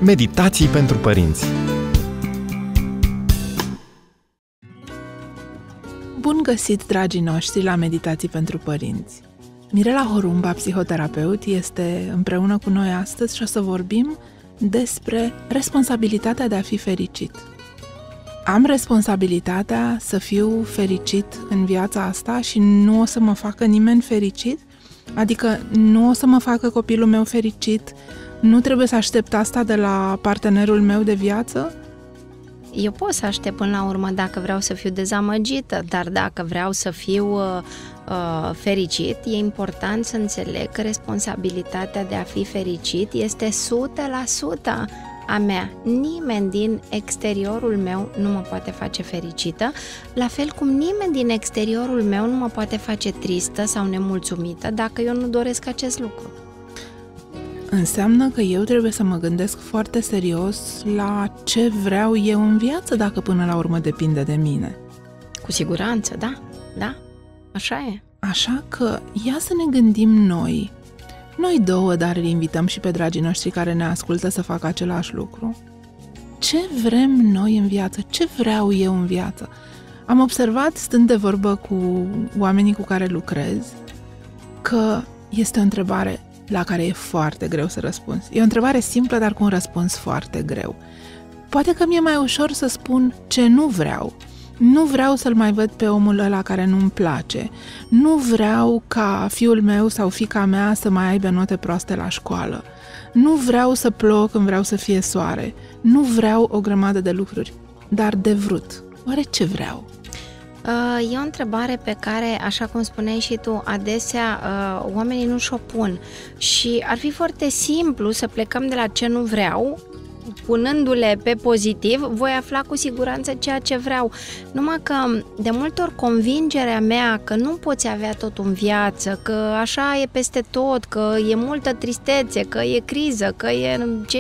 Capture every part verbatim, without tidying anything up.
Meditații pentru părinți. Bun găsit, dragii noștri, la Meditații pentru părinți! Mirela Horumba, psihoterapeut, este împreună cu noi astăzi și o să vorbim despre responsabilitatea de a fi fericit. Am responsabilitatea să fiu fericit în viața asta și nu o să mă facă nimeni fericit? Adică nu o să mă facă copilul meu fericit? Nu trebuie să aștept asta de la partenerul meu de viață? Eu pot să aștept până la urmă dacă vreau să fiu dezamăgită, dar dacă vreau să fiu uh, uh, fericit, e important să înțeleg că responsabilitatea de a fi fericit este o sută la sută a mea. Nimeni din exteriorul meu nu mă poate face fericită, la fel cum nimeni din exteriorul meu nu mă poate face tristă sau nemulțumită dacă eu nu doresc acest lucru. Înseamnă că eu trebuie să mă gândesc foarte serios la ce vreau eu în viață, dacă până la urmă depinde de mine. Cu siguranță, da, da, așa e. Așa că ia să ne gândim noi, noi două, dar îi invităm și pe dragii noștri care ne ascultă să facă același lucru. Ce vrem noi în viață? Ce vreau eu în viață? Am observat, stând de vorbă cu oamenii cu care lucrez, că este o întrebare la care e foarte greu să răspunzi. E o întrebare simplă, dar cu un răspuns foarte greu. Poate că mi-e mai ușor să spun ce nu vreau. Nu vreau să-l mai văd pe omul ăla care nu-mi place. Nu vreau ca fiul meu sau fiica mea să mai aibă note proaste la școală. Nu vreau să plouă când vreau să fie soare. Nu vreau o grămadă de lucruri. Dar de vrut. Oare ce vreau? E o întrebare pe care, așa cum spuneai și tu, adesea oamenii nu și-o pun și ar fi foarte simplu să plecăm de la ce nu vreau, punându-le pe pozitiv, voi afla cu siguranță ceea ce vreau. Numai că de multe ori convingerea mea că nu poți avea tot în viață, că așa e peste tot, că e multă tristețe, că e criză, că e ce,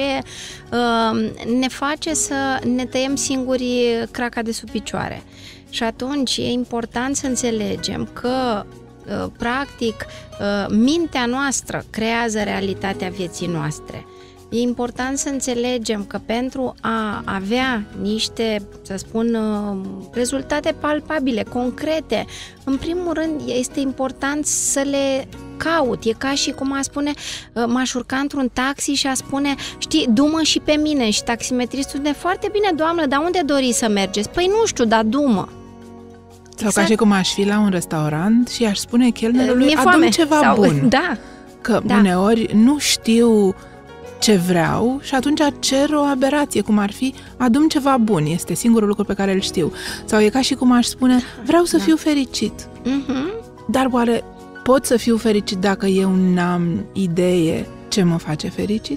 ne face să ne tăiem singuri craca de sub picioare. Și atunci e important să înțelegem că, practic, mintea noastră creează realitatea vieții noastre. E important să înțelegem că pentru a avea niște, să spun, rezultate palpabile, concrete, în primul rând este important să le caut. E ca și cum a spune, m-aș urca într-un taxi și a spune, știi, du-mă și pe mine. Și taximetristul spune, foarte bine, doamnă, dar unde doriți să mergeți? Păi nu știu, dar du-mă. Sau exact. Ca și cum aș fi la un restaurant și aș spune chelnerului, adu-mi ceva sau, bun. Da. Că da. uneori nu știu ce vreau și atunci cer o aberație, cum ar fi, adu-mi ceva bun, este singurul lucru pe care îl știu. Sau e ca și cum aș spune, vreau să da. fiu fericit. Uh-huh. Dar oare pot să fiu fericit dacă eu n-am idee ce mă face fericit?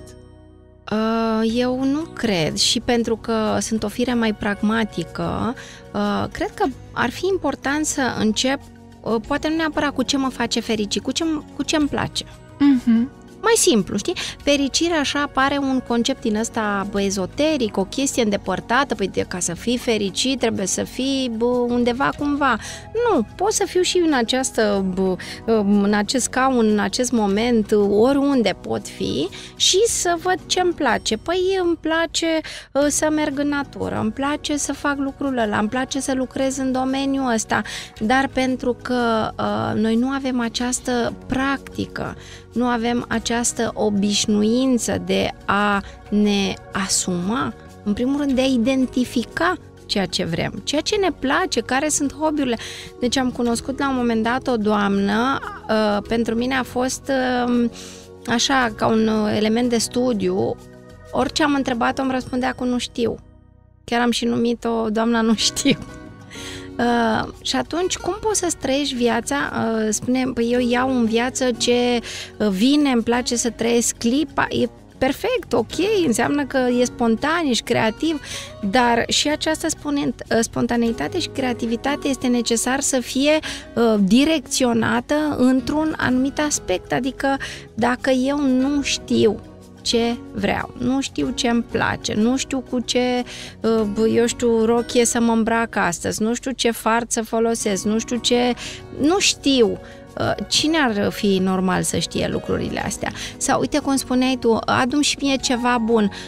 Eu nu cred și pentru că sunt o fire mai pragmatică, cred că ar fi important să încep, poate nu neapărat cu ce mă face fericit, cu ce, cu ce îmi place. Uh-huh. Mai simplu, știi? Fericirea așa pare un concept din ăsta bă, ezoteric, o chestie îndepărtată, păi de, ca să fii fericit trebuie să fii bă, undeva cumva. Nu, pot să fiu și în această, bă, în acest scaun, în acest moment, oriunde pot fi și să văd ce îmi place. Păi îmi place să merg în natură, îmi place să fac lucrul ăla, îmi place să lucrez în domeniul ăsta, dar pentru că uh, noi nu avem această practică, nu avem această obișnuință de a ne asuma, în primul rând de a identifica ceea ce vrem, ceea ce ne place, care sunt hobby-urile. Deci am cunoscut la un moment dat o doamnă, uh, pentru mine a fost uh, așa, ca un element de studiu, orice am întrebat-o îmi răspundea cu nu știu. Chiar am și numit-o doamna nu știu. Uh, și atunci, cum poți să trăiești viața? Uh, spune, păi eu iau în viață ce vine, îmi place să trăiesc clipa, e perfect, ok, înseamnă că e spontan, ești creativ, dar și această spontaneitate și creativitate este necesar să fie uh, direcționată într-un anumit aspect, adică dacă eu nu știu ce vreau, nu știu ce îmi place, nu știu cu ce, eu știu, rochie să mă îmbrac astăzi, nu știu ce fard să folosesc, nu știu ce, nu știu. Cine ar fi normal să știe lucrurile astea? Sau uite cum spuneai tu, adu-mi și mie ceva bun.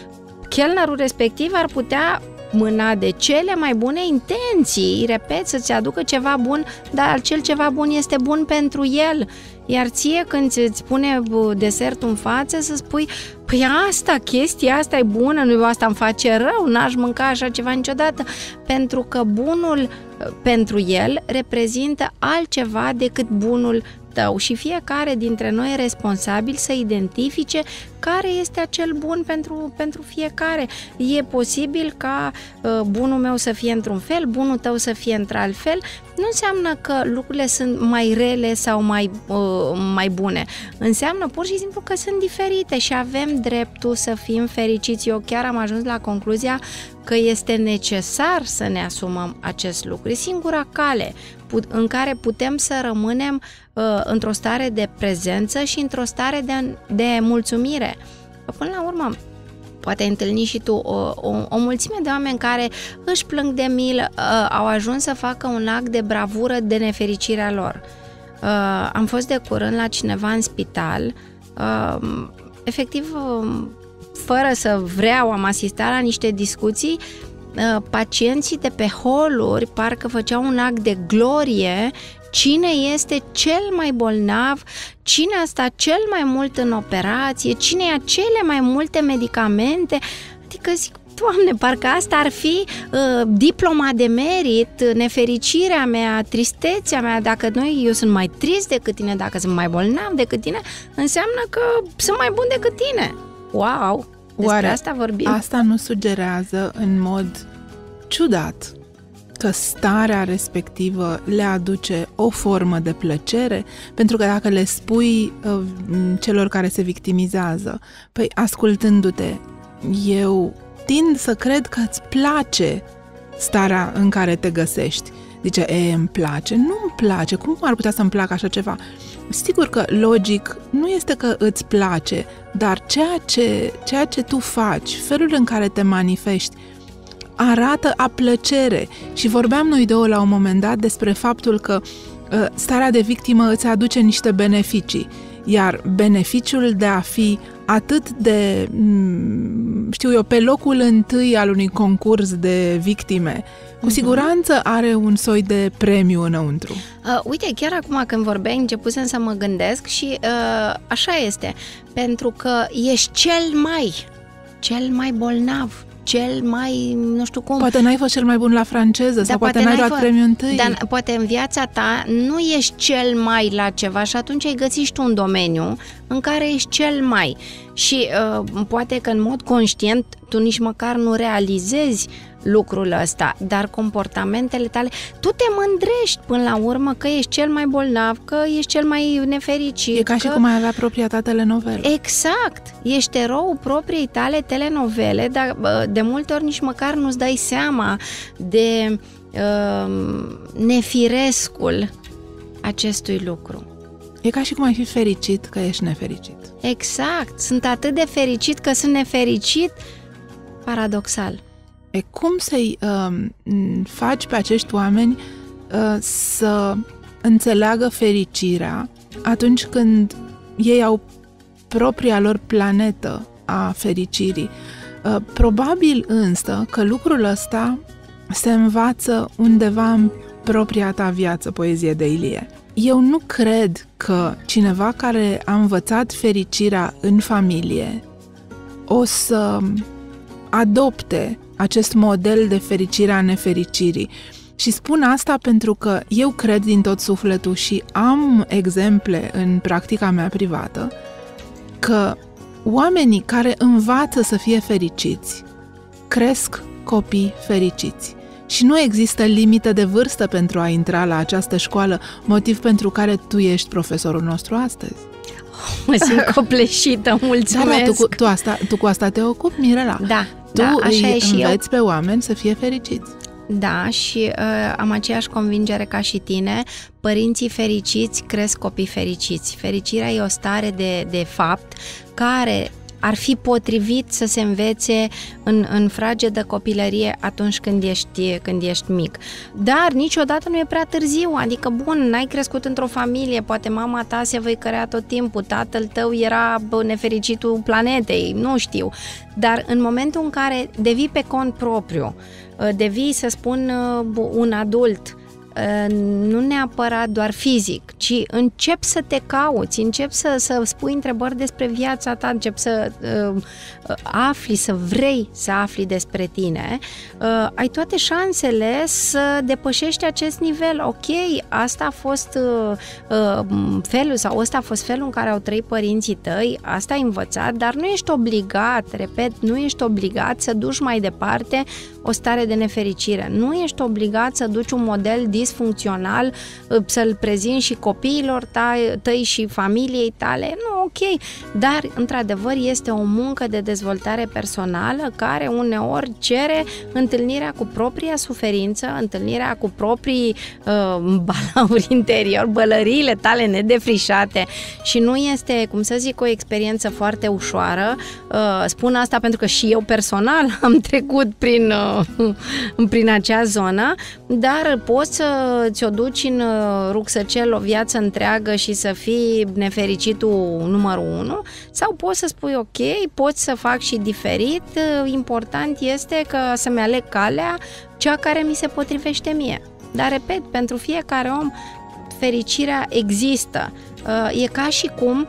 chelnerul respectiv ar putea mâna de cele mai bune intenții, repet, să-ți aducă ceva bun, dar acel ceva bun este bun pentru el. Iar ție, când îți pune desertul în față, să spui, păi asta, chestia asta e bună, nu asta îmi face rău, n-aș mânca așa ceva niciodată, pentru că bunul pentru el reprezintă altceva decât bunul tău și fiecare dintre noi e responsabil să identifice care este acel bun pentru, pentru fiecare. E posibil ca uh, bunul meu să fie într-un fel, bunul tău să fie într-alt fel. Nu înseamnă că lucrurile sunt mai rele sau mai, uh, mai bune. Înseamnă pur și simplu că sunt diferite și avem dreptul să fim fericiți. Eu chiar am ajuns la concluzia că este necesar să ne asumăm acest lucru. E singura cale în care putem să rămânem uh, într-o stare de prezență și într-o stare de, de mulțumire. Până la urmă, poate ai întâlnit și tu o, o, o mulțime de oameni care își plâng de milă, uh, au ajuns să facă un act de bravură de nefericirea lor. Uh, am fost de curând la cineva în spital, uh, efectiv, uh, fără să vreau, am asistat la niște discuții. Pacienții de pe holuri parcă făceau un act de glorie. Cine este cel mai bolnav, cine a stat cel mai mult în operație, cine ia cele mai multe medicamente. Adică zic, Doamne, parcă asta ar fi uh, diploma de merit, nefericirea mea, tristețea mea. Dacă noi, eu sunt mai trist decât tine, dacă sunt mai bolnav decât tine, înseamnă că sunt mai bun decât tine. Wow! Despre Oare asta vorbim. Asta nu sugerează în mod ciudat că starea respectivă le aduce o formă de plăcere? Pentru că dacă le spui uh, celor care se victimizează, păi ascultându-te, eu tind să cred că îți place starea în care te găsești. Zice, e, îmi place? Nu îmi place. Cum ar putea să-mi placă așa ceva? Sigur că logic nu este că îți place, dar ceea ce, ceea ce tu faci, felul în care te manifesti, arată a plăcere. Și vorbeam noi două la un moment dat despre faptul că uh, starea de victimă îți aduce niște beneficii, iar beneficiul de a fi atât de, știu eu, pe locul întâi al unui concurs de victime, cu siguranță are un soi de premiu înăuntru. Uh, uite, chiar acum când vorbeai, începusem să mă gândesc și uh, așa este, pentru că ești cel mai, cel mai bolnav, cel mai, nu știu cum. Poate n-ai fost cel mai bun la franceză, da, sau poate, poate n-ai luat fost premiul întâi. Dar poate în viața ta nu ești cel mai la ceva și atunci ai găsit și tu un domeniu în care ești cel mai. Și uh, poate că în mod conștient tu nici măcar nu realizezi lucrul ăsta, dar comportamentele tale, tu te mândrești până la urmă că ești cel mai bolnav, că ești cel mai nefericit. E ca și că... cum ai avea propria ta telenovelă. Exact! Ești eroul propriei tale telenovele, dar de multe ori nici măcar nu-ți dai seama de uh, nefirescul acestui lucru. E ca și cum ai fi fericit că ești nefericit. Exact! Sunt atât de fericit că sunt nefericit, paradoxal. E cum să-i uh, faci pe acești oameni uh, să înțeleagă fericirea atunci când ei au propria lor planetă a fericirii. Uh, probabil însă că lucrul ăsta se învață undeva în propria ta viață, poezie de Ilie. Eu nu cred că cineva care a învățat fericirea în familie o să adopte acest model de fericire a nefericirii. Și spun asta pentru că eu cred din tot sufletul și am exemple în practica mea privată că oamenii care învață să fie fericiți cresc copii fericiți. Și nu există limită de vârstă pentru a intra la această școală, motiv pentru care tu ești profesorul nostru astăzi. Mă simt copleșită, mulțumesc! Da, tu, cu, tu, asta, tu cu asta te ocupi, Mirela. Da, tu da, așa îi e și înveți eu. pe oameni să fie fericiți. Da, și uh, am aceeași convingere ca și tine. Părinții fericiți cresc copii fericiți. Fericirea e o stare de, de fapt care ar fi potrivit să se învețe în, în fragedă copilărie atunci când ești, când ești mic. Dar niciodată nu e prea târziu, adică bun, n-ai crescut într-o familie, poate mama ta se văicărea tot timpul, tatăl tău era nefericitul planetei, nu știu, dar în momentul în care devii pe cont propriu, devii, să spun, un adult, nu neapărat doar fizic, ci începi să te cauți, începi să, să spui întrebări despre viața ta, începi să uh, afli, să vrei să afli despre tine, uh, ai toate șansele să depășești acest nivel. Ok, asta a fost uh, uh, felul sau ăsta a fost felul în care au trăit părinții tăi, asta ai învățat, dar nu ești obligat, repet, nu ești obligat să duci mai departe o stare de nefericire. Nu ești obligat să duci un model disfuncțional, să-l prezinți și copiilor tăi și familiei tale. Nu, ok, dar într-adevăr este o muncă de dezvoltare personală care uneori cere întâlnirea cu propria suferință, întâlnirea cu proprii uh, balauri interior, bălăriile tale nedefrișate și nu este, cum să zic, o experiență foarte ușoară. Uh, spun asta pentru că și eu personal am trecut prin uh, prin acea zonă, dar poți să ți-o duci în rucsăcel o viață întreagă și să fii nefericitul numărul unu, sau poți să spui ok, poți să fac și diferit, important este că să-mi aleg calea, cea care mi se potrivește mie. Dar, repet, pentru fiecare om fericirea există. E ca și cum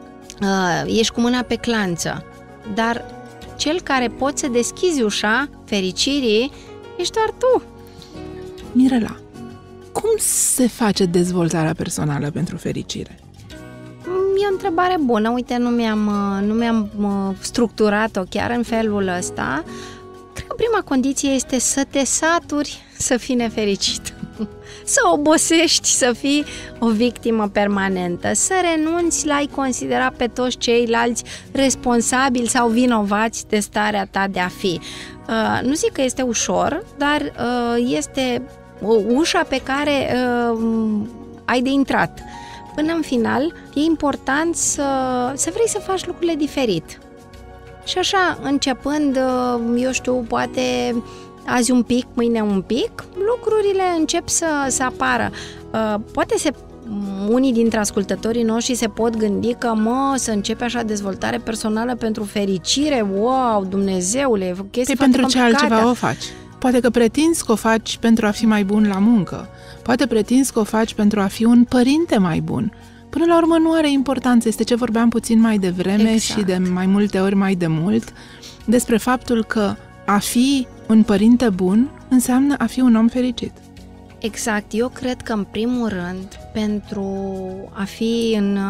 ești cu mâna pe clanță, dar cel care poți să deschizi ușa fericirii ești doar tu. Mirela, cum se face dezvoltarea personală pentru fericire? E o întrebare bună. Uite, nu mi-am, nu mi-am structurat-o chiar în felul ăsta. Cred că prima condiție este să te saturi să fii nefericit. Să obosești, să fii o victimă permanentă, să renunți la a-i considera pe toți ceilalți responsabili sau vinovați de starea ta de a fi. Uh, nu zic că este ușor, dar uh, este ușa pe care uh, ai de intrat. Până în final, e important să, să vrei să faci lucrurile diferit. Și așa, începând, uh, eu știu, poate azi un pic, mâine un pic, lucrurile încep să, să apară. Uh, poate se, unii dintre ascultătorii noștri se pot gândi că, mă, să începe așa dezvoltare personală pentru fericire, wow, Dumnezeule, chestii păi pentru ce altceva o faci? Poate că pretinzi că o faci pentru a fi mai bun la muncă, poate pretinzi că o faci pentru a fi un părinte mai bun. Până la urmă nu are importanță, este ce vorbeam puțin mai devreme exact. Și de mai multe ori mai de mult, despre faptul că a fi un părinte bun înseamnă a fi un om fericit. Exact. Eu cred că, în primul rând, pentru a fi în,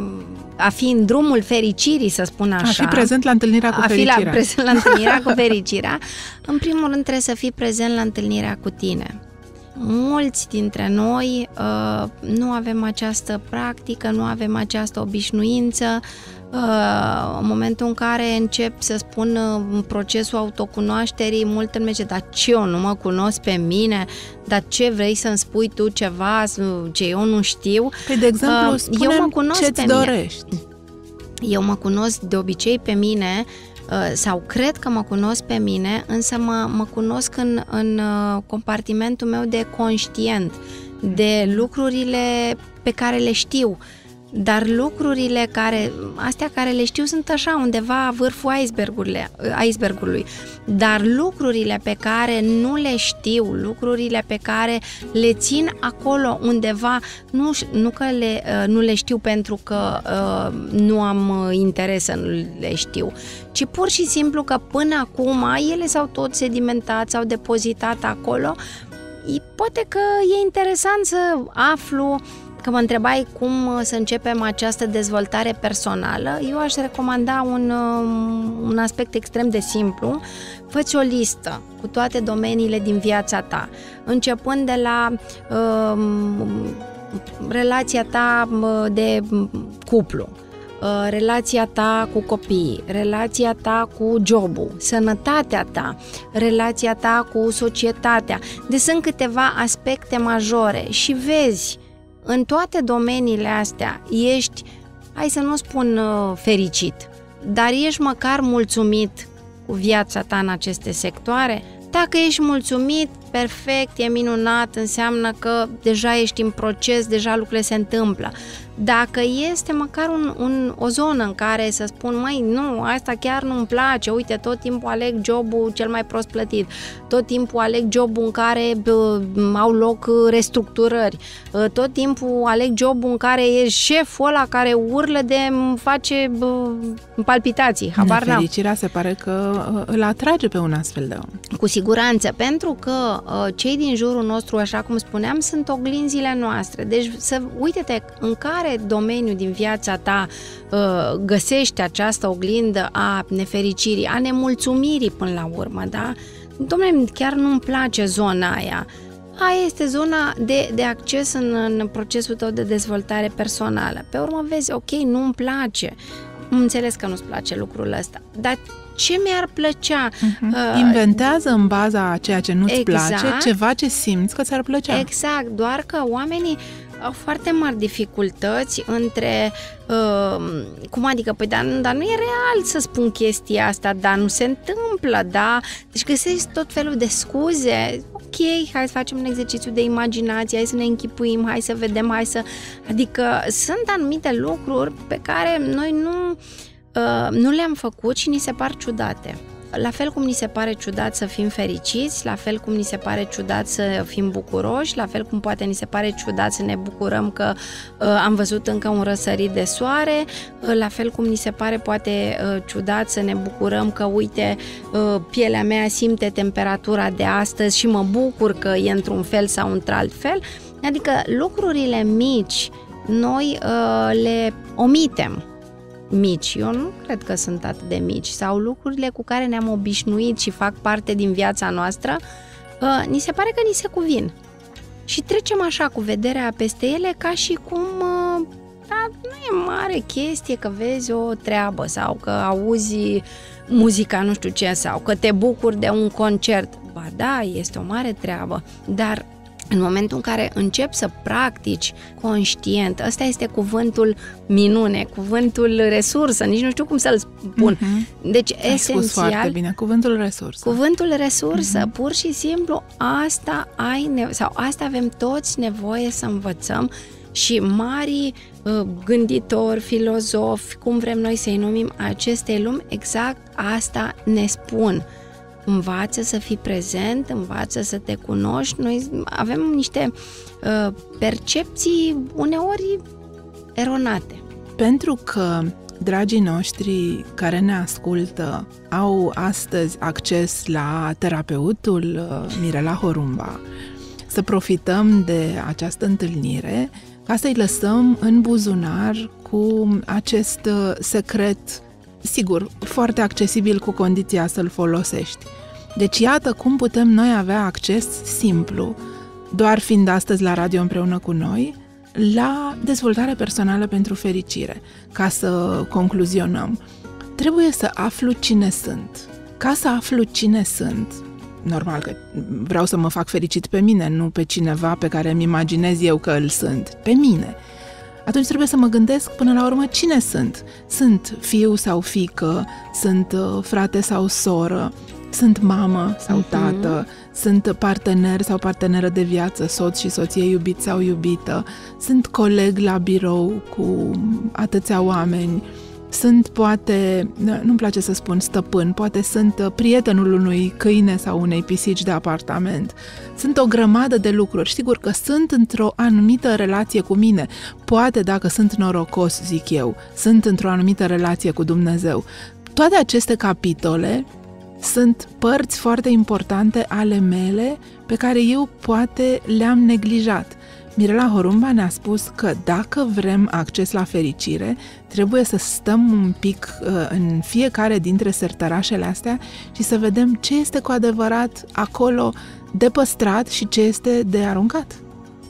a fi în drumul fericirii, să spun așa... A fi prezent la întâlnirea cu a fericirea. A fi la, prezent la întâlnirea cu fericirea. În primul rând, trebuie să fii prezent la întâlnirea cu tine. Mulți dintre noi uh, nu avem această practică, nu avem această obișnuință. Uh, în momentul în care încep să spun uh, procesul autocunoașterii, mult îmi zice, dar ce, eu nu mă cunosc pe mine, dar ce vrei să-mi spui tu ceva ce eu nu știu? Păi, de exemplu, uh, eu mă cunosc ce-ți pe dorești. Mine. Eu mă cunosc de obicei pe mine uh, sau cred că mă cunosc pe mine, însă mă, mă cunosc în, în uh, compartimentul meu de conștient, de lucrurile pe care le știu. Dar lucrurile care, astea care le știu sunt așa, undeva vârful icebergului. Dar lucrurile pe care nu le știu, lucrurile pe care le țin acolo undeva, nu, nu că le, nu le știu pentru că uh, nu am interes să nu le știu, ci pur și simplu că până acum ele s-au tot sedimentat, s-au depozitat acolo. Poate că e interesant să aflu. Că mă întrebai cum să începem această dezvoltare personală, eu aș recomanda un, un aspect extrem de simplu. Fă-ți o listă cu toate domeniile din viața ta, începând de la uh, relația ta de cuplu, uh, relația ta cu copiii, relația ta cu jobul, sănătatea ta, relația ta cu societatea. Deci sunt câteva aspecte majore și vezi, în toate domeniile astea ești, hai să nu spun uh, fericit, dar ești măcar mulțumit cu viața ta în aceste sectoare? Dacă ești mulțumit, perfect, e minunat, înseamnă că deja ești în proces, deja lucrurile se întâmplă. Dacă este măcar un, un, o zonă în care să spun, măi, nu, asta chiar nu-mi place, uite, tot timpul aleg jobul cel mai prost plătit, tot timpul aleg jobul în care bă, au loc restructurări, tot timpul aleg jobul în care e șeful ăla care urlă de îmi face bă, palpitații, habar n-am. Nefericirea se pare că îl atrage pe un astfel de om. Cu siguranță, pentru că cei din jurul nostru, așa cum spuneam, sunt oglinzile noastre. Deci să uite-te în care domeniu din viața ta uh, găsești această oglindă a nefericirii, a nemulțumirii până la urmă, da? Dom'le, chiar nu-mi place zona aia. Aia este zona de, de acces în, în procesul tău de dezvoltare personală. Pe urmă vezi, ok, nu-mi place. Înțeles că nu-ți place lucrul ăsta, dar ce mi-ar plăcea? Uh-huh. Uh, Inventează în baza a ceea ce nu-ți exact, place ceva ce simți că ți-ar plăcea. Exact, doar că oamenii au foarte mari dificultăți între, uh, cum adică, păi, dar, dar nu e real să spun chestia asta, dar nu se întâmplă, da? Deci găsești tot felul de scuze, ok, hai să facem un exercițiu de imaginație, hai să ne închipuim, hai să vedem, hai să... Adică sunt anumite lucruri pe care noi nu... Uh, nu le-am făcut și ni se par ciudate. La fel cum ni se pare ciudat să fim fericiți, la fel cum ni se pare ciudat să fim bucuroși, la fel cum poate ni se pare ciudat să ne bucurăm că uh, am văzut încă un răsărit de soare, uh, la fel cum ni se pare poate uh, ciudat să ne bucurăm că, uite, uh, pielea mea simte temperatura de astăzi și mă bucur că e într-un fel sau într-alt fel. Adică lucrurile mici noi uh, le omitem. Mici, eu nu cred că sunt atât de mici, sau lucrurile cu care ne-am obișnuit și fac parte din viața noastră, uh, ni se pare că ni se cuvin. Și trecem așa cu vederea peste ele ca și cum uh, da, nu e mare chestie că vezi o treabă sau că auzi muzica nu știu ce sau că te bucuri de un concert. Ba da, este o mare treabă, dar în momentul în care începi să practici conștient, ăsta este cuvântul minune, cuvântul resursă, nici nu știu cum să-l spun. Uh-huh. Deci, ai esențial... spus foarte bine, cuvântul resursă. Cuvântul resursă, uh-huh. Pur și simplu, asta ai nevo- sau asta avem toți nevoie să învățăm și mari uh, gânditori, filozofi, cum vrem noi să-i numim, acestei lumi, exact asta ne spun. Învață să fii prezent, învață să te cunoști. Noi avem niște uh, percepții uneori eronate. Pentru că dragii noștri care ne ascultă au astăzi acces la terapeutul uh, Mirela Horumba, să profităm de această întâlnire ca să-i lăsăm în buzunar cu acest uh, secret, sigur, foarte accesibil cu condiția să-l folosești. Deci iată cum putem noi avea acces simplu, doar fiind astăzi la radio împreună cu noi, la dezvoltare personală pentru fericire. Ca să concluzionăm, trebuie să aflu cine sunt. Ca să aflu cine sunt, normal că vreau să mă fac fericit pe mine, nu pe cineva pe care îmi imaginez eu că îl sunt, pe mine. Atunci trebuie să mă gândesc până la urmă cine sunt. Sunt fiu sau fiică, sunt frate sau soră, sunt mamă sau tată, uh-huh. Sunt partener sau parteneră de viață, soț și soție, iubit sau iubită, sunt coleg la birou cu atâția oameni, sunt poate, nu-mi place să spun stăpân, poate sunt prietenul unui câine sau unei pisici de apartament. Sunt o grămadă de lucruri. Sigur că sunt într-o anumită relație cu mine. Poate, dacă sunt norocos, zic eu, sunt într-o anumită relație cu Dumnezeu. Toate aceste capitole sunt părți foarte importante ale mele pe care eu poate le-am neglijat. Mirela Horumba ne-a spus că dacă vrem acces la fericire, trebuie să stăm un pic uh, în fiecare dintre sertărașele astea și să vedem ce este cu adevărat acolo de păstrat și ce este de aruncat.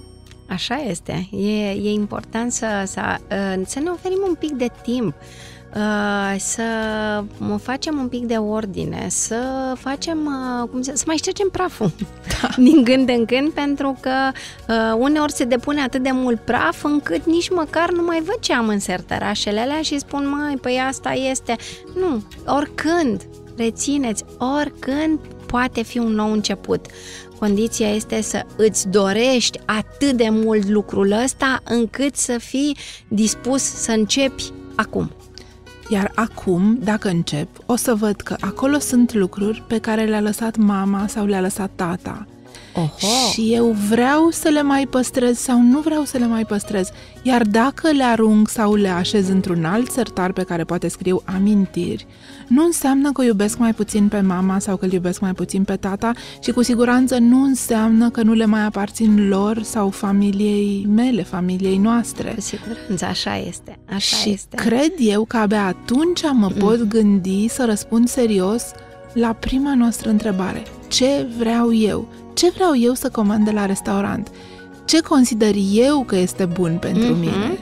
Așa este. E, e important să, să, să ne oferim un pic de timp. uh, să facem un pic de ordine, să facem, uh, cum să, să mai ștergem praful da. din când în când, pentru că uh, uneori se depune atât de mult praf încât nici măcar nu mai văd ce am în sertărașele alea și spun, măi, păi asta este. Nu, oricând, rețineți, oricând poate fi un nou început. Condiția este să îți dorești atât de mult lucrul ăsta încât să fii dispus să începi acum. Iar acum, dacă încep, o să văd că acolo sunt lucruri pe care le-a lăsat mama sau le-a lăsat tata. Oho. Și eu vreau să le mai păstrez sau nu vreau să le mai păstrez. Iar dacă le arunc sau le așez într-un alt sertar pe care poate scriu amintiri, nu înseamnă că o iubesc mai puțin pe mama sau că îl iubesc mai puțin pe tata și cu siguranță nu înseamnă că nu le mai aparțin lor sau familiei mele, familiei noastre. Cu siguranță, așa este. Așa și este. cred eu că abia atunci mă mm. pot gândi să răspund serios la prima noastră întrebare. Ce vreau eu? Ce vreau eu să comand de la restaurant? Ce consider eu că este bun pentru mm-hmm. mine?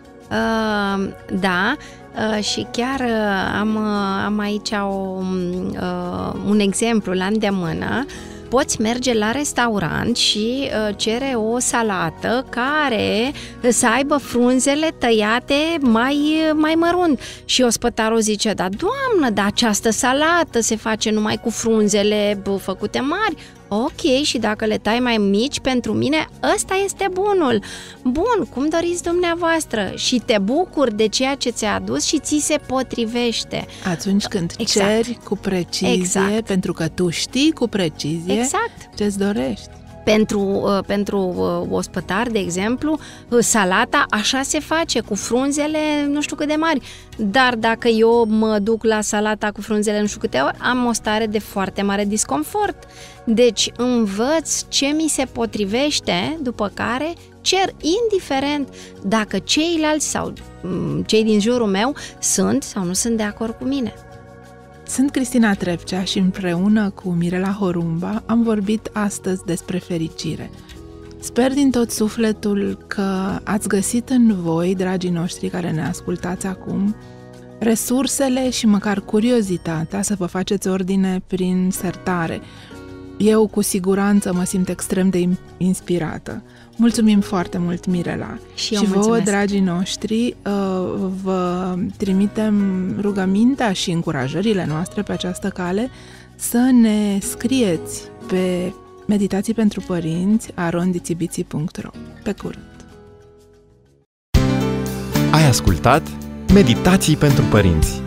Uh, da, uh, și chiar uh, am, uh, am aici o, uh, un exemplu la îndemână. Poți merge la restaurant și uh, cere o salată care să aibă frunzele tăiate mai, mai mărunt. Și ospătarul zice, da, doamnă, dar această salată se face numai cu frunzele bă, făcute mari. Ok, și dacă le tai mai mici, pentru mine ăsta este bunul. Bun, cum doriți dumneavoastră și te bucuri de ceea ce ți-a adus și ți se potrivește. Atunci când exact. ceri cu precizie, exact. pentru că tu știi cu precizie exact. ce-ți dorești. Pentru, uh, pentru uh, ospătar, de exemplu, uh, salata așa se face, cu frunzele nu știu cât de mari. Dar dacă eu mă duc la salata cu frunzele nu știu câte ori, am o stare de foarte mare disconfort. Deci învăț ce mi se potrivește, după care cer, indiferent dacă ceilalți sau um, cei din jurul meu sunt sau nu sunt de acord cu mine. Sunt Cristina Trepcea și împreună cu Mirela Horumba am vorbit astăzi despre fericire. Sper din tot sufletul că ați găsit în voi, dragii noștri care ne ascultați acum, resursele și măcar curiozitatea să vă faceți ordine prin sertare. Eu cu siguranță mă simt extrem de inspirată. Mulțumim foarte mult, Mirela. Și eu și vouă, mulțumesc. dragii noștri, vă trimitem rugămintea și încurajările noastre pe această cale să ne scrieți pe meditații pentru părinți arond țibiții punct ro. Pe curând! Ai ascultat Meditații pentru părinți,